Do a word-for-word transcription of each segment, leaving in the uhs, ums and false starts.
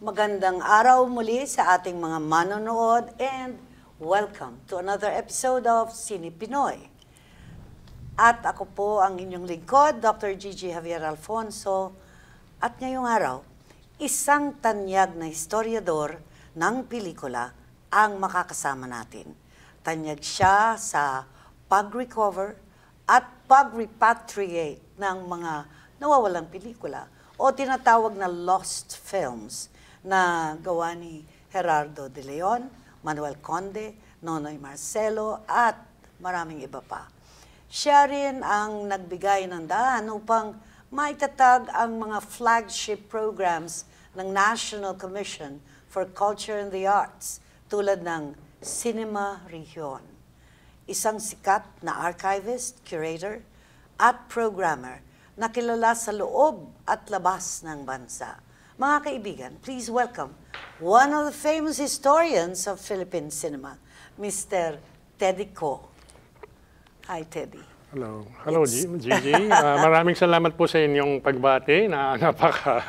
Magandang araw muli sa ating mga manonood and welcome to another episode of SINEPINOY. At ako po ang inyong lingkod, Doctor Gigi Javier Alfonso. At ngayong araw, isang tanyag na historiador ng pelikula ang makakasama natin. Tanyag siya sa pag-recover at pag-repatriate ng mga nawawalang pelikula o tinatawag na lost films na gawa ni Gerardo de Leon, Manuel Conde, Nonoy Marcelo at maraming iba pa. Siya rin ang nagbigay ng daan upang maitatag ang mga flagship programs ng National Commission for Culture and the Arts tulad ng Cinema Region. Isang sikat na archivist, curator at programmer na kilala sa loob at labas ng bansa. Mga kaibigan, please welcome one of the famous historians of Philippine cinema, Mister Teddy Ko. Hi, Teddy. Hello. Hello, It's... Gigi. Uh, maraming salamat po sa inyong pagbati na napaka...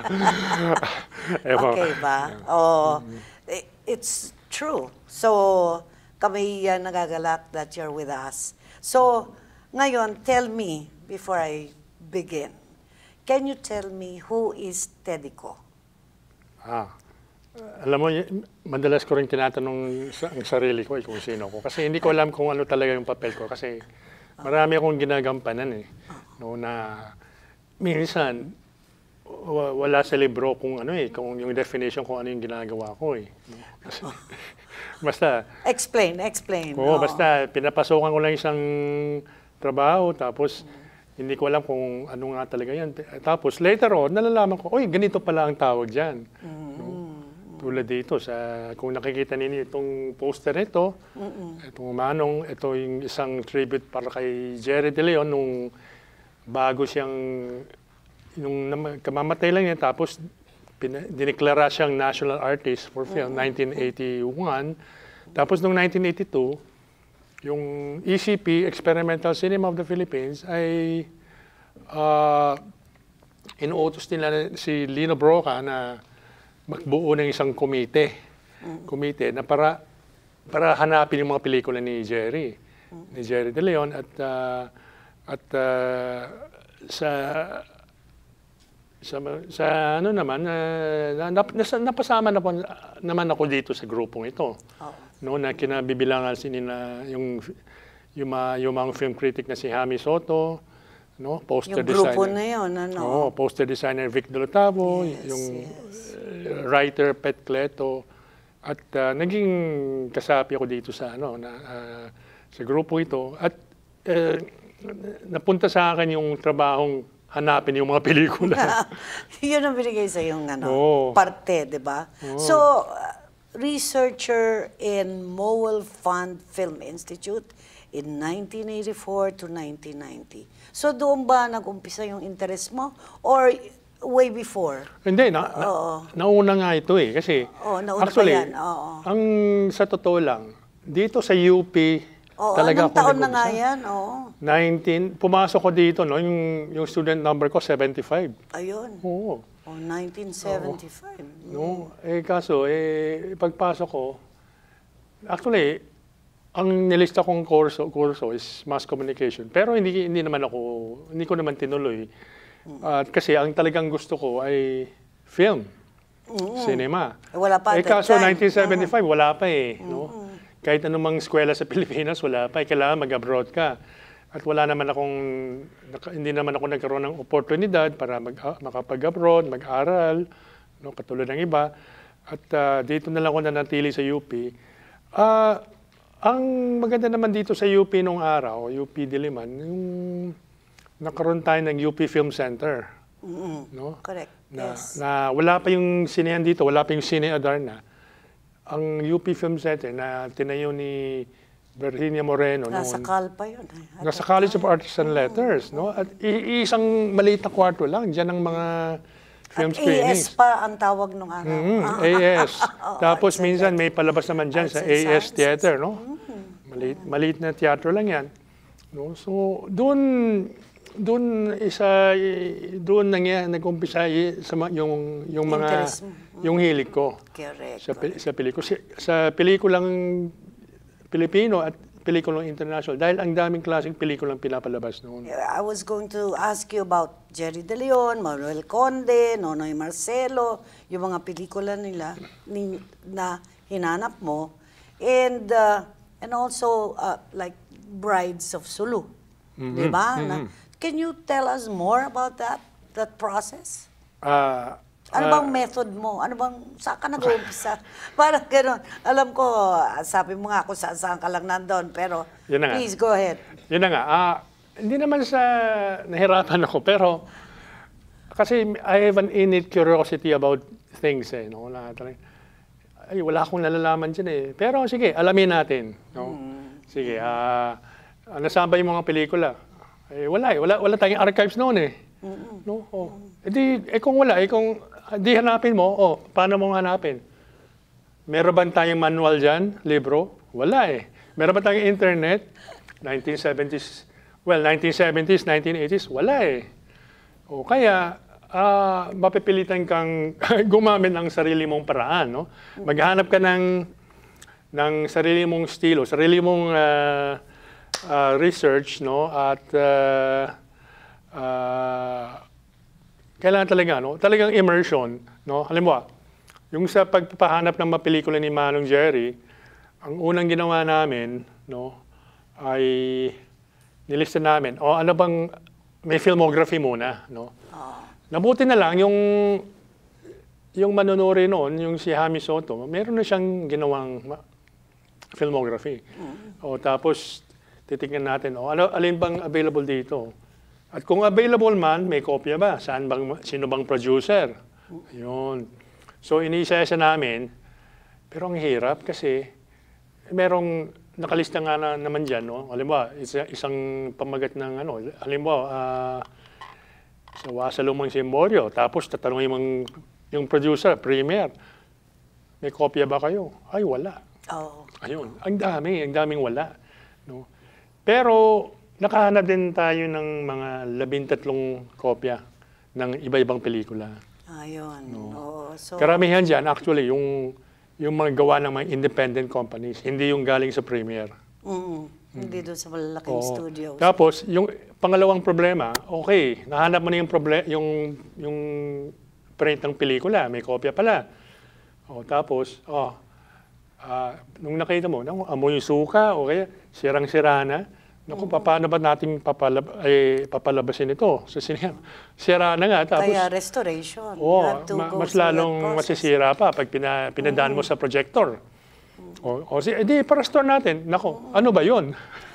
Okay ba? Oh, it's true. So, kami uh, nagagalak that you're with us. So, ngayon, tell me, before I begin, can you tell me who is Teddy Ko? Ah, alam mo, madalas ko rin tinatanong sa, ang sarili ko eh, kung sino ko. Kasi hindi ko alam kung ano talaga yung papel ko. Kasi marami akong ginagampanan eh. No, na minsan, wala sa libro kung ano eh, kung yung definition kung ano yung ginagawa ko eh. Kasi, basta... Explain, explain. Oo, oh. Basta pinapasokan ko lang isang trabaho, tapos hindi ko alam kung ano nga talaga yan. Tapos later on, nalalaman ko, oy, ganito pala ang tawag dyan. Mm-hmm. No? Tulad dito, sa, kung nakikita ninyo itong poster ito, mm-hmm. itong manong, ito yung isang tribute para kay Jerry De Leon nung bago siyang, nung kamamatay lang niya, tapos dineklara siyang National Artist for Film, mm-hmm. nineteen eighty-one. Tapos noong nineteen eighty-two, yung E C P, Experimental Cinema of the Philippines, ay uh, inuutos nila si Lino Broca na magbuo ng isang komite, mm-hmm. komite na para para hanapin yung mga pelikula ni Jerry, mm-hmm. ni Jerry De Leon at uh, at uh, sa sa sa ano naman uh, nap, napasama na po, naman ako dito sa grupong ito. Oh. No, na kinabibilangan sinina yung yung, uh, yung mga film critic na si Hami Soto, no, poster yung designer. Yung grupo na yun, ano? Oh, poster designer Vic Dolotavo, yes, yung yes. uh, writer Pet Cleto, at uh, naging kasapi ako dito sa ano na uh, sa grupo ito at uh, napunta sa akin yung trabahong hanapin yung mga pelikula. Yun ang binigay sa yung ano, oh. parte, di ba? Oh. So, uh, researcher in Mowell Fund Film Institute in nineteen eighty-four to nineteen ninety. So doon ba nag-umpisa yung interest mo or way before? Hindi, na, na, nauna nga ito eh. Kasi oh, nauna actually, pa yan. Oo. Ang sa totoo lang, dito sa U P, oo, talaga anong taon na nga yan? Oo. nineteen, pumasok ko dito, no, yung, yung student number ko, seventy-five. Ayun. Oo. Oh, nineteen seventy-five. Oh. No, eh kaso eh pagpasok ko, actually ang nilista kong kurso, kurso is mass communication. Pero hindi hindi naman ako hindi ko naman tinuloy. At uh, kasi ang talagang gusto ko ay film, mm-hmm. cinema. Eh, wala pa eh kaso nineteen seventy-five mm-hmm. wala pa eh, mm-hmm. no? Kahit anumang eskwela sa Pilipinas wala pa, eh, kailangan mag-abroad ka. At wala naman akong, hindi naman ako nagkaroon ng oportunidad para mag, makapag-abroad, mag-aral, no, katulad ng iba. At uh, dito na lang ako nanatili sa U P. Uh, ang maganda naman dito sa U P nung araw, U P Diliman, yung nakaroon tayo ng U P Film Center. Mm-hmm. No? Correct, na, yes. Na wala pa yung sinehan dito, wala pa yung Cine Adarna. Ang U P Film Center na tinayo ni Virginia Moreno. Nasa noon, Cal pa yun. Nasa College of Arts and Letters. No? At isang maliit na kwarto lang. Diyan ang mga film at screenings. A S pa ang tawag nung araw. Mm-hmm. Ah. A S. Oh, tapos minsan may palabas naman dyan sa A S Theater. No? Mm-hmm. Maliit, maliit na teatro lang yan. No? So doon, doon isa doon nangyari nag-umpisa sa ma- yung yung mga Interest mo. yung hilig ko Correct. sa pe- sa pelikula sa pelikulang Pilipino at pelikulang international dahil ang daming klaseng pelikulang pinapalabas noon. I was going to ask you about Jerry De Leon, Manuel Conde, Nonoy Marcelo, yung mga pelikula nila ni, na hinanap mo, and uh, and also uh, like Brides of Sulu, Mhm, di ba? mhm. Na- Can you tell us more about that that process? Ah, Ano ah, bang method mo? Ano bang, saan ka nag-uumpisa? Parang gano'n. Alam ko, sabi mo nga kung saan saan ka lang nandun, pero Yun na nga. please go ahead. Yun na nga. Ah, hindi naman sa nahirapan ako, pero kasi I have an innate curiosity about things eh. No? Na, talagang, ay, wala akong nalalaman dyan eh. Pero sige, alamin natin. No? Sige, ah, nasaan ba yung mga pelikula? Eh, wala eh. Wala, wala tayong archives noon eh. No? Oh. Eh, di, eh kung wala, eh kung di hanapin mo, oh, paano mo hanapin? Meron ba tayong manual dyan, libro? Wala eh. Meron ba tayong internet? nineteen seventies, well, nineteen seventies, nineteen eighties, wala eh. O kaya, ah, mapipilitan kang gumamit ng sarili mong paraan, no? Maghanap ka ng, ng sarili mong estilo, sarili mong ah, ah, research, no? At ah, ah, kailangan talaga, no? Talagang immersion, no? Halimbawa, yung sa pagpapahanap ng mga pelikula ni Manong Jerry, ang unang ginawa namin, no, ay nilista namin, o ano bang, may filmography muna, no? Nabuti na lang, yung, yung manunuri noon, yung si Hami Soto, meron na siyang ginawang ma- filmography. O tapos, titignan natin, o ano, alin bang available dito? At kung available man, may kopya ba? Saan bang, sino bang producer? Yun. So, iniisa-isa namin. Pero ang hirap kasi merong nakalista nga na, naman dyan. No? Halimbawa, isa, isang pamagat ng ano. Halimbawa, uh, sa Wasalumang Simboryo. Tapos tatanungin yung, yung producer, premier, may kopya ba kayo? Ay, wala. Oh. Ayun. Ang dami, ang daming wala. No? Pero, nakahanap din tayo ng mga labintatlong kopya ng iba-ibang pelikula. Ayun. No. Oo. So, Karamihan dyan, actually, yung, yung mga gawa ng mga independent companies, hindi yung galing sa premiere. mm, hindi doon sa malalaking Oo. studios. Tapos, yung pangalawang problema, okay, nahanap mo na yung, proble- yung, yung print ng pelikula, may kopya pala. O, tapos, oh, ah, nung nakita mo, nang amoy suka, o kaya sirang-sira na, naku, paano ba natin papalab ay, papalabasin ito sa sinema? Sira na nga. Tapos, Kaya restoration. You oo, have to ma- go mas through that lalong process. masisira pa pag pina, pinadaan mo sa projector. O, o si, edi, para-store natin. Nako, ano ba yun?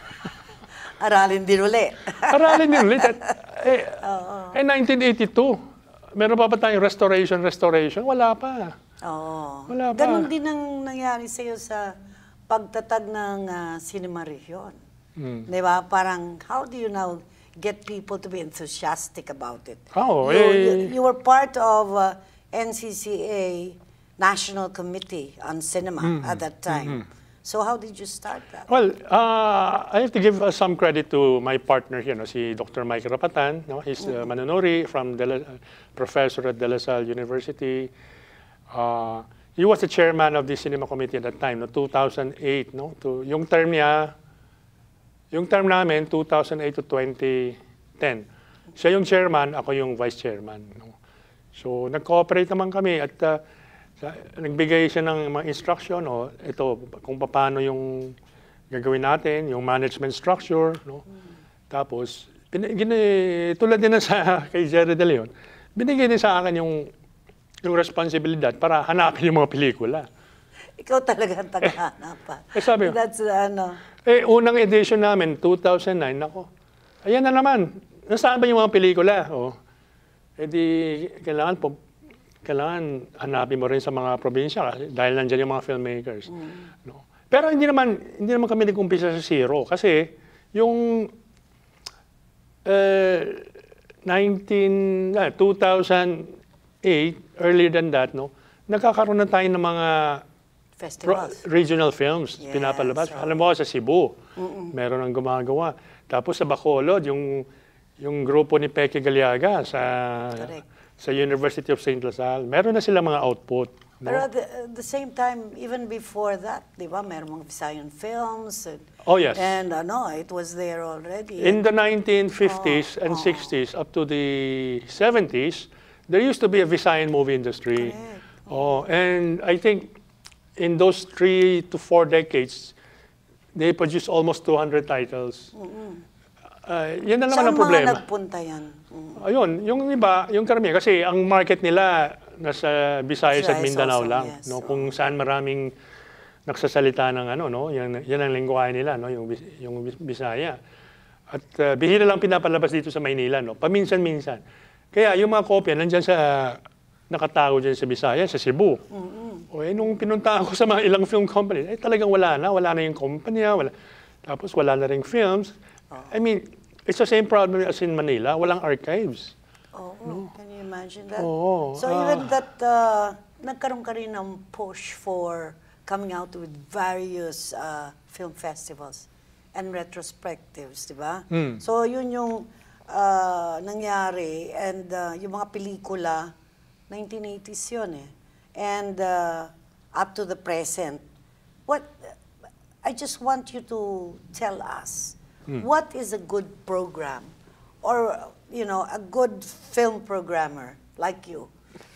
Aralin din uli. Aralin din ulit. At, eh, eh, nineteen eighty-two, meron pa ba tayong restoration, restoration? Wala pa. Oo. Wala pa. Ganon din ang nangyari sa iyo sa pagtatag ng uh, Cinema Region. Hmm. Di ba? Parang, how do you now get people to be enthusiastic about it? Oo, you, eh. you, you were part of uh, N C C A National Committee on Cinema at that time. So how did you start that? Well, uh, I have to give uh, some credit to my partner here, no, si Doctor Mike Rapatan. No? He's uh, Manonori from De La, uh, professor at De La Salle University. Uh, he was the chairman of the Cinema Committee at that time, no, two thousand eight. No? To, yung term niya, yung term namin, two thousand eight to twenty ten. Siya yung chairman, ako yung vice chairman. No? So, nag-cooperate naman kami at uh, sa, nagbigay siya ng mga instruction, no? Ito, kung paano yung gagawin natin, yung management structure. No? Tapos, pin, gini, tulad din na sa kay Jerry De Leon, binigay din sa akin yung, yung responsibilidad para hanapin yung mga pelikula. Ikaw talaga ang tagahanap. Eh, sabi ko, That's, uh, ano, Eh, unang edition namin, two thousand nine, ako, ayan na naman. Nasaan ba yung mga pelikula? Oh. Eh di, kailangan, po, kailangan hanapin mo rin sa mga probinsya dahil nandiyan yung mga filmmakers. Mm. No? Pero hindi naman, hindi naman kami nag-umpisa sa zero. Kasi yung uh, nineteen, uh, two thousand eight, earlier than that, no, nagkakaroon na tayo ng mga festivals. Pro, regional films, Yes, pinapalabas. right. Alam mo, sa Cebu, mm-mm, meron ang gumagawa. Tapos sa Bacolod, yung yung grupo ni Peke Galiaga sa Correct. sa University of Saint Lasal. Meron na sila mga output. No? Pero at the, at the same time, even before that, di ba, meron mga Visayan films. And, Oh, yes. And ano, it was there already. In the nineteen fifties Oh, and oh. sixties up to the seventies, there used to be a Visayan movie industry. Correct. Oh, and I think in those three to four decades, they produced almost two hundred titles. Uh, yan na naman Saan ang problema. mga nagpunta yan? Mm. Ayun, yung iba, yung karamihan, kasi ang market nila nasa Visayas at Visayas Mindanao also, lang, yes. no, kung saan maraming nagsasalita ng ano, no, yan, yan ang lengguwahe nila, no, yung Bis- yung Bis- Bisaya. At uh, bihira lang pinapalabas dito sa Maynila, no, paminsan-minsan. Kaya yung mga kopya nandiyan sa nakatago diyan sa Bisaya, sa Cebu. Mm-hmm. O eh, nung pinunta ako sa mga ilang film company, eh talagang wala na, wala na yung kumpanya, wala. Tapos wala na ring films. I mean, it's the same problem as in Manila, walang archives. Oh, can you imagine that? Oo, So ah. even that, uh, nagkaroon ka rin ng push for coming out with various uh, film festivals and retrospectives, di ba? Hmm. So yun yung uh, nangyari, and uh, yung mga pelikula, nineteen eighties yun eh. And uh, up to the present, what, I just want you to tell us, what is a good program? Or, you know, a good film programmer like you?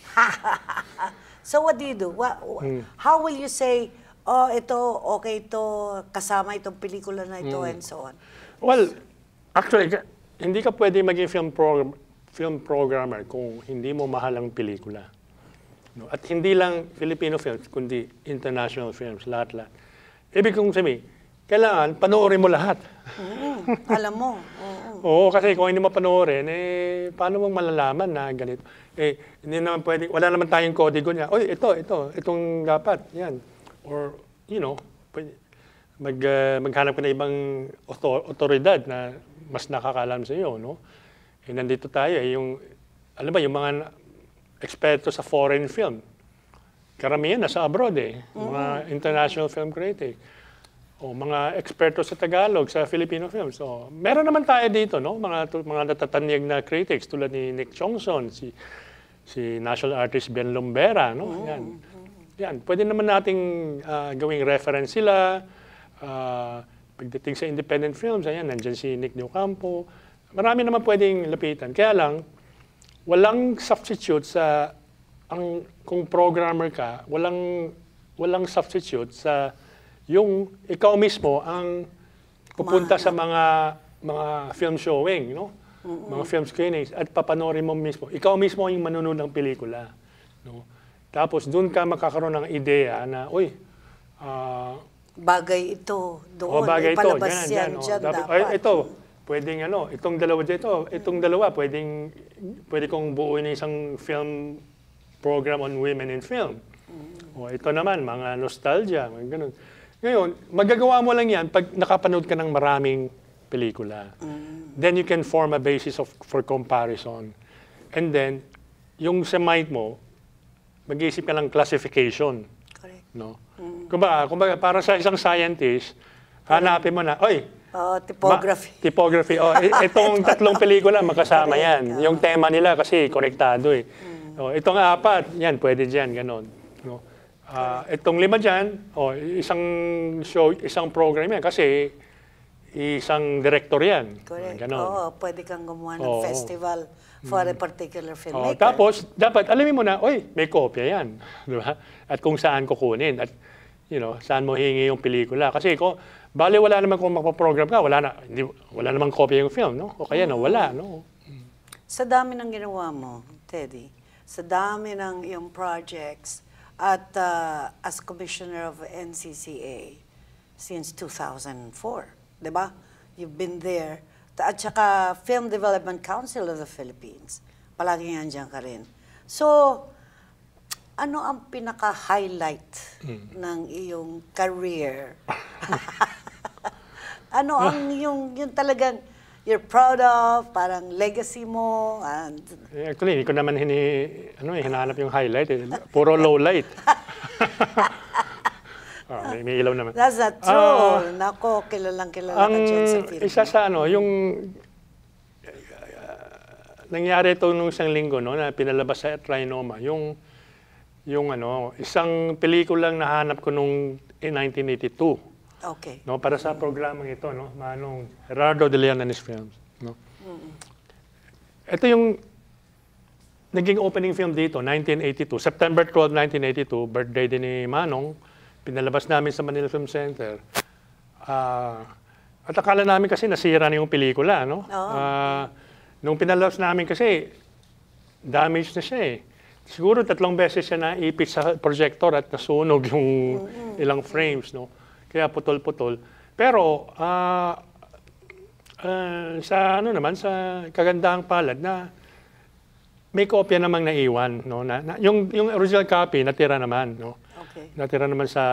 So what do you do? What, How will you say, oh, ito, okay ito, kasama itong pelikula na ito, and so on? Well, actually, ka- hindi ka pwede maging film program, film programmer kung hindi mo mahal ang pelikula. No? At hindi lang Filipino films, kundi international films, lahat-lahat. Ibig kong sabihin, kailangan panoorin mo lahat. Mm, alam mo. Oo. Oo, kasi kung hindi mo panoorin, eh, paano mong malalaman na ganito? Eh, hindi naman pwede, wala naman tayong kodigo niya. Oy, ito, ito, itong dapat, yan. Or, you know, pwede, mag, uh, maghanap ka na ibang otor- otoridad na mas nakakaalam sa iyo, no? Eh, nandito tayo, eh, yung, alam ba, yung mga eksperto sa foreign film, karamihan nasa abroad eh, mga international film critic. O mga eksperto sa Tagalog, sa Filipino films. So, meron naman tayo dito, no? Mga tu- mga natatanyag na critics tulad ni Nick Chongson, si si national artist Ben Lombera, no? Yan. Yan, pwede naman nating ah, gawing reference sila. Ah, pagdating sa independent films, ayan, nandiyan si Nick De Ocampo. Marami naman pwedeng lapitan. Kaya lang walang substitute sa ang kung programmer ka, walang walang substitute sa yung ikaw mismo ang pupunta sa mga mga film showing, no? Mga film screenings at papanoorin mo mismo. Ikaw mismo yung manonood ng pelikula, no? Tapos doon ka makakaroon ng ideya na, uy, ah, Bagay ito doon. oh, bagay ito, Ipalabas yan, yan, yan, oh. dyan Dapat- dapat. ay, ito, pwedeng ano, itong dalawa dito, itong dalawa, pwedeng, pwede kong buuin ng isang film program on women in film. O ito naman, mga nostalgia, mga ganun. Ngayon, magagawa mo lang yan pag nakapanood ka ng maraming pelikula. Then you can form a basis of for comparison. And then, yung sa mind mo, mag-iisip ka ng classification. Correct. No? Kumbaga, kumbaga, para sa isang scientist, hanapin mo na, oy, Oh, typography. Ma- typography. Oh, i- itong tatlong pelikula, magkasama Correct. yan. Yung tema nila kasi konektado eh. Mm. Oh, itong apat, yan, pwede dyan, ganon. No? Ah, itong lima dyan, oh, isang show, isang program yan kasi isang director yan. Correct. Ganon. Oo, pwede kang gumawa ng Oo. festival for a particular Oh, filmmaker. tapos, dapat alamin mo na, oy, may kopya yan. Di ba? At kung saan kukunin. At, you know, saan mo hingi yung pelikula. Kasi kung, bali wala naman kung magpa-program ka, wala, na, hindi, wala namang kopya yung film, no? O kaya, no, wala, no? Sa dami ng ginawa mo, Teddy, sa dami ng iyong projects, at uh, as Commissioner of N C C A since two thousand four, di ba? You've been there. At saka Film Development Council of the Philippines. Palagi nandiyan ka rin. So, ano ang pinaka-highlight ng iyong career? Ano ang yung, yung talagang you're proud of, parang legacy mo, and Eh, Actually, hindi ko naman hini, ano, eh, hinahanap yung highlight. Eh. Puro low light. oh, may, may ilaw naman. that's not true. Ah, Nako, kilalang kilala Ang ka dyan sa Philippines. isa sa ano, yung nangyari ito nung isang linggo, no, na pinalabas sa Trinoma. Yung, yung ano, isang pelikulang nahanap ko nung in nineteen eighty-two. Okay. No, para sa programang ito, no, manong Gerardo de Leon and his films. No. Mm-mm. Ito yung naging opening film dito, nineteen eighty-two. September twelfth, nineteen eighty-two, birthday din ni Manong. Pinalabas namin sa Manila Film Center. Uh, at akala namin kasi nasira na yung pelikula, no? Oh. Uh, nung pinalabas namin kasi, damage na siya eh. Siguro tatlong beses siya naipit sa projector at nasunog yung mm-hmm. ilang frames, no? Kaya putol-putol. Pero, uh, uh, sa ano naman, sa kagandahang palad na may kopya namang naiwan, no? Na, na, yung, yung original copy, natira naman, no? Okay. Natira naman sa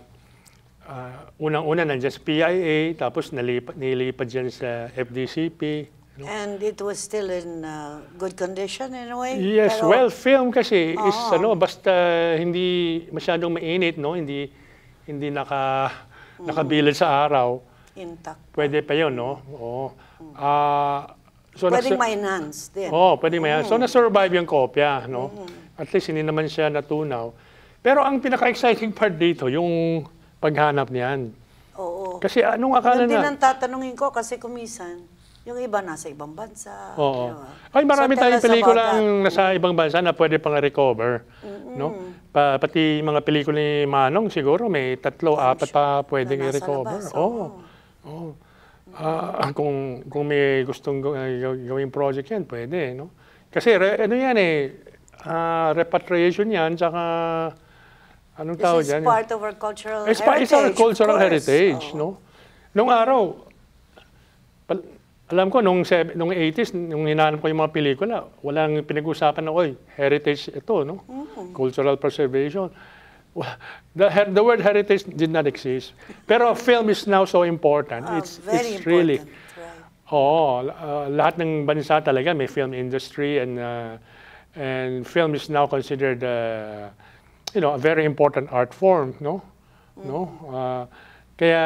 uh, unang-una nandiyan sa P I A, tapos nalipat, nilipat dyan sa F D C P. No? And it was still in uh, good condition in a way? Yes, Pero, well, film kasi oh. is ano, basta hindi masyadong mainit, no? Hindi hindi naka mm. nakabilad sa araw. Intact. Pwede pa 'yon, no? Oo. Ah, uh, So pwedeng ma-enhance din. Oo, oh, pwedeng ma-enhance. Mm. So, na-survive yung kopya, no? Mm. At least, hindi naman siya natunaw. Pero ang pinaka-exciting part dito, yung paghanap niyan. Oo. Kasi anong akala na... Hindi na... nang tatanungin ko kasi kumisan, yung iba nasa ibang bansa. Oo. Diba? Ay, marami so, tayong pelikulang nasa mm. ibang bansa na pwede pang recover. Mm-hmm. No? Pa, pati mga pelikula ni Manong, siguro may tatlo, I'm apat sure. pa pwedeng i-recover. Oo. Oh. Oh. Uh, kung kung may gustong gawing project yan, pwede, no? Kasi re, ano yan eh, uh, repatriation yan, tsaka anong tawag yan? This is part of our cultural it's heritage. It's our cultural heritage, oh. no? Nung araw, pal, alam ko, nung, nung eighties, nung hinahanap ko yung mga pelikula, walang pinag-usapan na, oy, heritage ito, no? Mm. Cultural preservation. The, the word heritage did not exist. Pero film is now so important. Oh, it's very it's really, right. Oo, uh, lahat ng bansa talaga may film industry, and uh, and film is now considered uh, you know, a very important art form, no? Mm. No? Uh, kaya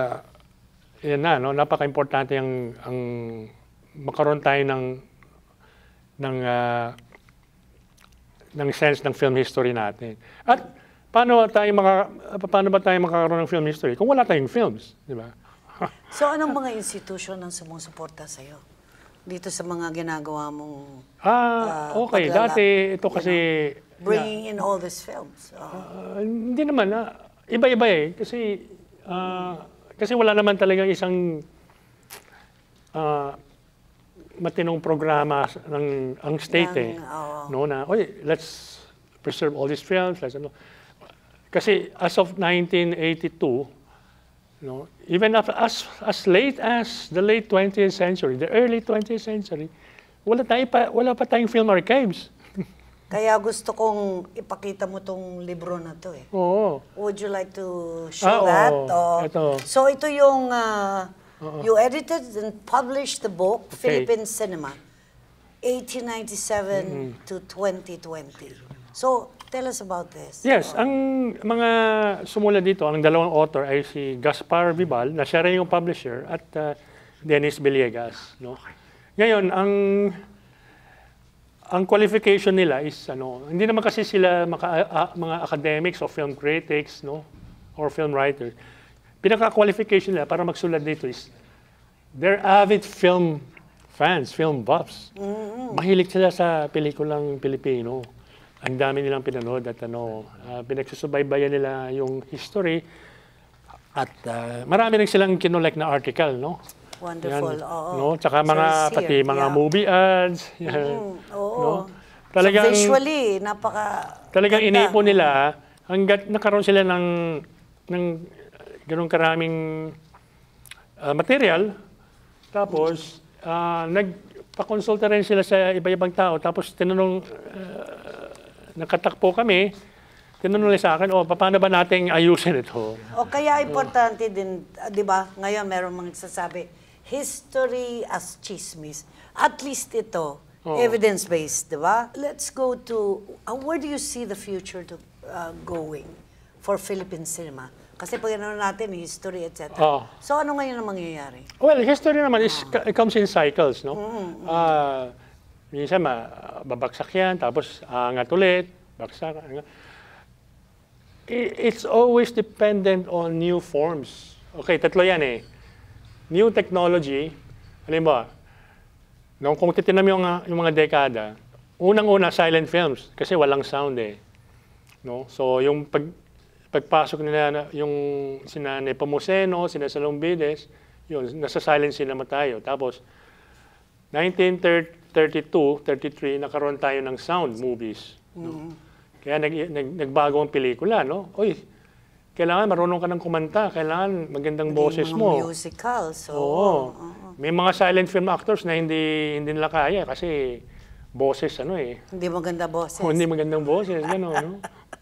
yan na, no, napaka-importante ang ang makaroon tayo ng ng uh, ng sense ng film history natin. At paano tayo maka, paano ba tayo makakaroon ng film history kung wala tayong films, di ba? So, anong mga institusyon ang sumusuporta sa iyo dito sa mga ginagawa mong Ah, uh, okay. paglala, Dati ito kasi know, bringing yeah. in all these films. Uh, uh, hindi naman na uh, iba-iba eh kasi uh, kasi wala naman talagang isang uh, matinong programa ng ang state ng, eh. Oh. No na, oy, let's preserve all these films, let's ano. Kasi as of nineteen eighty-two, no, even as as late as the late twentieth century, the early twentieth century, wala tayo pa wala pa tayong film archives. Kaya gusto kong ipakita mo tong libro na to eh. Oo. Would you like to show ah, that? Oo. Oh. Ito. So ito yung uh, you edited and published the book okay. Philippine Cinema eighteen ninety-seven mm-hmm. to twenty twenty. So tell us about this. Yes, oh. ang mga sumula dito, ang dalawang author ay si Gaspar Vibal, na siya rin yung publisher, at uh, Dennis Villegas, no. Ngayon, ang ang qualification nila is ano, hindi naman kasi sila maka, uh, mga academics o film critics, no, or film writers. Pinaka-qualification nila para magsulat dito is they're avid film fans, film buffs. Mm-hmm. Mahilig sila sa pelikulang Pilipino. Ang dami nilang pinanood at ano, uh, pinagsusubaybayan nila yung history at uh, marami rin silang kinolek na article, no? Wonderful, oo. No? Tsaka mga, so pati mga yeah. movie ads. Yan, mm, oo. No? Talagang, so visually, napaka... Talagang inipo nila hanggat nakaroon sila ng, ng ganun karaming uh, material. Tapos, uh, nagpakonsulta rin sila sa iba-ibang tao. Tapos, tinanong... Uh, nakatakpo kami, tinanong sa akin, oh, paano ba nating ayusin ito? O kaya importante oh. din, di ba, ngayon meron mga nagsasabi, history as chismis. At least ito, oh. evidence-based, di ba? Let's go to, uh, where do you see the future to, uh, going for Philippine cinema? Kasi pag ano natin, history, et cetera. Oh. So ano ngayon ang mangyayari? Well, history naman is, oh. it comes in cycles, no? Mm-hmm. uh, minsan ma, babagsak yan, tapos aangat ulit, baksak. Angat. It's always dependent on new forms. Okay, tatlo yan eh. New technology, halimbawa, nung kung titignan mo yung, yung mga dekada, unang-una silent films kasi walang sound eh. No? So yung pag, pagpasok nila yung sina Nepomuceno, sina Salombides, yun, nasa silent cinema tayo. Tapos nineteen thirty-two, thirty-three, nakaroon tayo ng sound movies. No? Mm-hmm. Kaya nag, nag, nagbago ang pelikula, no? Oy, kailangan marunong ka ng kumanta, kailangan magandang boses mo. Musical, so. Oo. Uh-huh. May mga silent film actors na hindi hindi nila kaya kasi boses ano eh. Hindi maganda boses. Oh, hindi magandang boses, gano'n, no?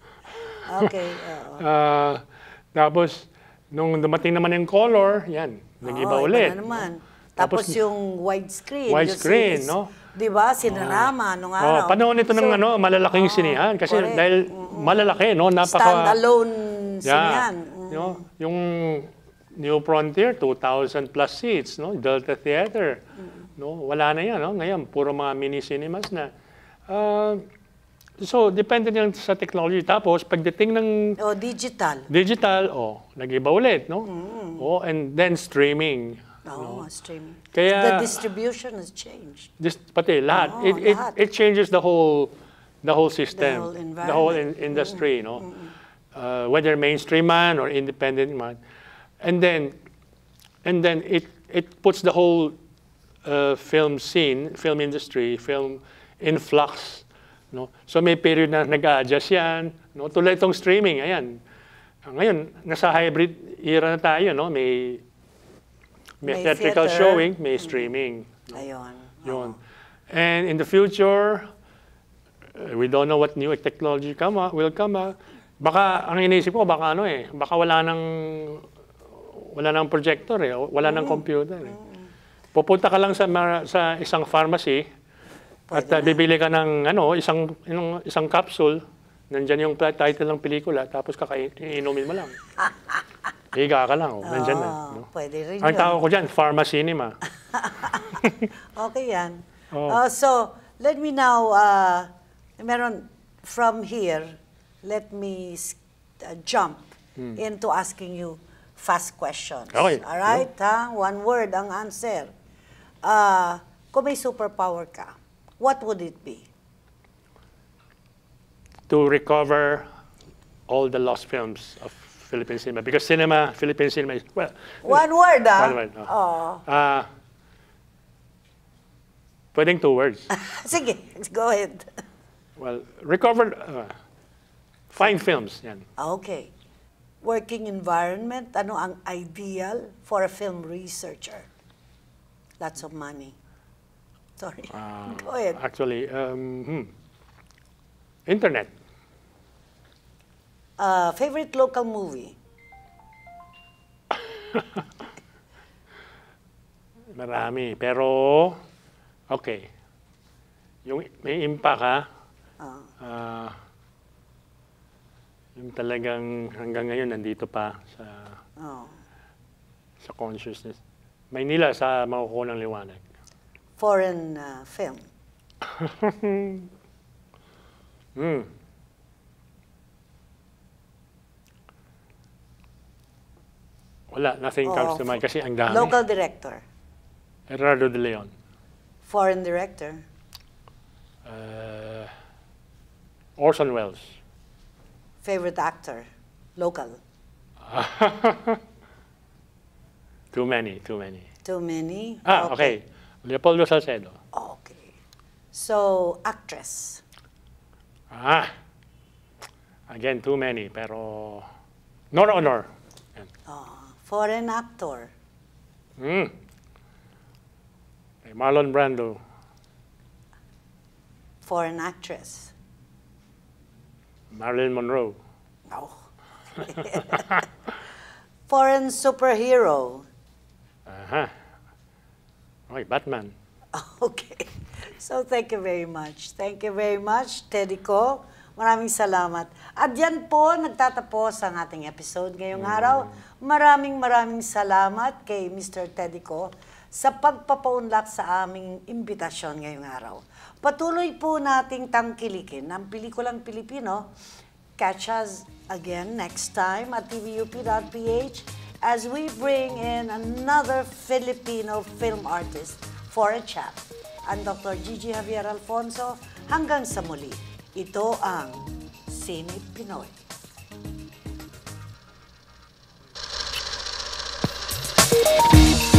Okay. Uh, uh, tapos, nung dumating naman yung color, yan, nag-iba oh, ulit. Iba na naman. Tapos, Tapos yung widescreen. Widescreen, no? Di ba? Sinarama nung araw. Oh, panahon ito ng so, ano, malalaking oh, sinihan. Kasi correct. dahil malalaki, no? Napaka, stand-alone sinihan. Yeah, mm. you know, yung New Frontier, two thousand plus seats, no? Delta Theater. Mm. No? Wala na yan, no? Ngayon, puro mga mini-cinemas na. Uh, so, depende yan sa technology. Tapos, pagdating ng... Oh, digital. Digital, oh, nag-iba ulit, no? Mm. Oh, and then streaming. Oo, no? streaming. Kaya, the distribution has changed. This, pati lahat. Oo, it, it, lahat. it changes the whole the whole system, The whole environment. the whole in, industry, mm-hmm. no? Uh, whether mainstream man or independent man, and then and then it it puts the whole uh, film scene, film industry, film in flux, no? So may period na nag-adjust yan, no? Tulad itong streaming, ayan. Ngayon nasa hybrid era na tayo, no? May May, may theatrical theater. showing, may streaming. No? Ayun. Yun. And in the future, uh, we don't know what new technology come up, will come up. Baka, ang iniisip ko, baka ano eh, baka wala nang, wala nang projector eh, wala nang computer eh. Pupunta ka lang sa, sa isang pharmacy at uh, bibili ka ng ano, isang, isang capsule, nandyan yung title ng pelikula, tapos kakainin mo lang. Higa ka lang, oh, nandyan oh, na. No? Pwede rin ang yun. tawag ko dyan, pharma cinema. Okay yan. Oh. Uh, so, let me now, uh, meron from here, let me uh, jump hmm. into asking you fast questions. Okay. All right? Yeah. Ha? One word ang answer. Uh, kung may superpower ka, what would it be? To recover all the lost films of Philippine cinema. Because cinema, Philippine cinema is, well... One word, ah? One word, oh. Oh. Uh, pwedeng two words. Sige, go ahead. Well, recover, uh, find films, yan. Okay. Working environment, ano ang ideal for a film researcher? Lots of money. Sorry. Uh, go ahead. Actually, um, hmm. Internet. Uh, favorite local movie? Marami. Pero, okay. Yung may impact ha. Uh. Uh, yung talagang hanggang ngayon nandito pa sa Oh. sa consciousness. Maynila sa makukunang liwanag. Foreign uh, film? Hmm. Wala, nothing Oh, comes to mind kasi ang dami. Local director? Gerardo de Leon. Foreign director? Uh, Orson Welles. Favorite actor? Local? Too many, too many. Too many? Ah, okay. Leopoldo Salcedo. Okay. So, actress? Ah, again, too many, pero Nora Honor. Oh, foreign actor? Hmm. Marlon Brando. Foreign actress? Marilyn Monroe. Oh. Foreign superhero? Aha. Okay, Batman. Okay. So, thank you very much. Thank you very much, Teddy Ko. Maraming salamat. At yan po, nagtatapos ang ating episode ngayong araw. Maraming maraming salamat kay Mister Teddy Ko sa pagpapaunlak sa aming imbitasyon ngayong araw. Patuloy po nating tangkilikin ang pelikulang Pilipino. Catch us again next time at T V U P dot P H as we bring in another Filipino film artist for a chat. Ang Doctor Gigi Javier Alfonso, hanggang sa muli. Ito ang SINEPINOY.